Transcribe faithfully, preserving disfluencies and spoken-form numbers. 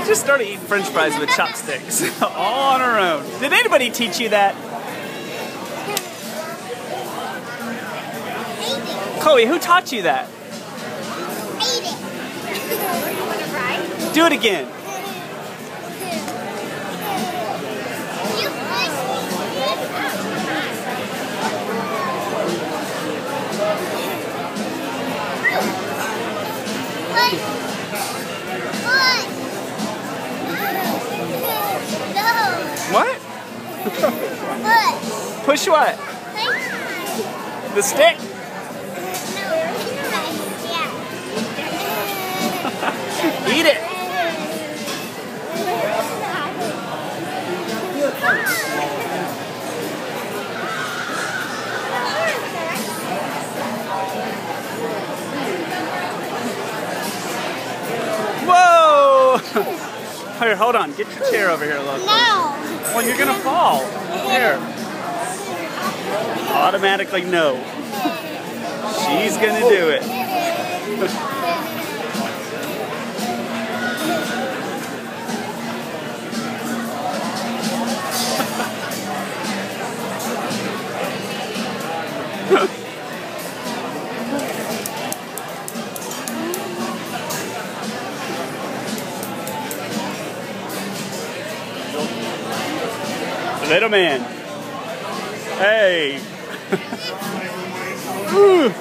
just started eating French fries with chopsticks, all on her own. Did anybody teach you that? Chloe, who taught you that? Do it again. What? Push what? The stick? Eat it. Whoa! Here, hold on. Get your chair over here a little. No. Well, you're gonna fall. Here. Automatically no. She's gonna do it. Little man. Hey. Ooh.